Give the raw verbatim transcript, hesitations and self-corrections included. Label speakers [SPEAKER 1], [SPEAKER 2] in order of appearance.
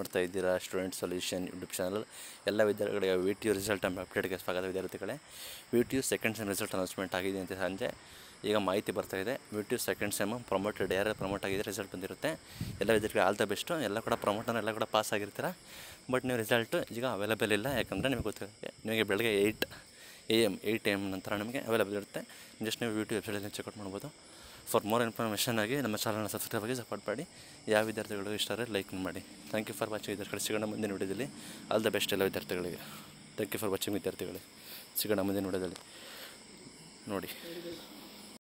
[SPEAKER 1] ನೋಡ್ತಾ ಇದ್ದೀರಾ student solution YouTube channel. ಎಲ್ಲ ವಿದ್ಯಾರ್ಥಿಗಳಿಗೆ ವಿ ಟಿ ಯು ರಿಸಲ್ಟ್ ಎಂಬ ಅಪ್ಡೇಟ್ಗೆ ಸ್ವಾಗತ ವಿದ್ಯಾರ್ಥಿಗಳೇ. V T U second sem result announcement ಆಗಿದೆ ಅಂತ ಸಂಜೆ ಈಗ ಮಾಹಿತಿ ಬರ್ತಾ ಇದೆ. V T U second sem promoted ಯಾರು ಪ್ರಮೋಟ್ ಆಗಿದೆ ರಿಸಲ್ಟ್ ಬಂದಿರುತ್ತೆ. ಎಲ್ಲ ವಿದ್ಯಾರ್ಥಿಗಳು ಆಲ್ ದ ಬೆಸ್ಟು. ಎಲ್ಲ ಕೂಡ ಪ್ರಮೋಟರ್ ಎಲ್ಲ ಕೂಡ ಪಾಸ್ ಆಗಿರ್ತೀರ. ಬಟ್ ನೀವು ರಿಸಲ್ಟು ಈಗ ಅವೈಲೇಬಲ್ ಇಲ್ಲ, ಯಾಕಂದರೆ ನಿಮಗೆ ಗೊತ್ತಿರುತ್ತೆ ನಿಮಗೆ ಬೆಳಗ್ಗೆ eight A M eight A M ನಂತರ ನಿಮಗೆ ಅವೈಲೇಬಲ್ ಇರುತ್ತೆ. ಜಸ್ಟ್ ನೀವು ವಿ ಟಿ ಯು ವೆಬ್ಸೈಟಲ್ಲಿ ಚೆಕ್ಔಟ್ ಮಾಡ್ಬೋದು. ಫಾರ್ ಮೋರ್ ಇನ್ಫಾರ್ಮೇಷನ್ ಆಗಿ ನಮ್ಮ ಚಾನಲ್ನ ಸಬ್ಸ್ಕ್ರೈಬ್ ಆಗಿ ಸಪೋರ್ಟ್ ಮಾಡಿ. ಯಾವ ವಿದ್ಯಾರ್ಥಿಗಳು ಇಷ್ಟ ಆದರೆ ಲೈಕ್ ಮಾಡಿ. ಥ್ಯಾಂಕ್ ಯು ಫಾರ್ ವಾಚಿಂಗ್ ವಿದ್ಯಾರ್ಥಿಗಳು. ಸಿಗೋಣ ಮುಂದಿನ ವಿಡಿಯೋದಲ್ಲಿ. ಆಲ್ ದ ಬೆಸ್ಟ್ ಎಲ್ಲ ವಿದ್ಯಾರ್ಥಿಗಳಿಗೆ. ಥ್ಯಾಂಕ್ ಯು ಫಾರ್ ವಾಚಿಂಗ್ ವಿದ್ಯಾರ್ಥಿಗಳೇ. ಸಿಗೋಣ ಮುಂದಿನ ವಿಡಿಯೋದಲ್ಲಿ ನೋಡಿ.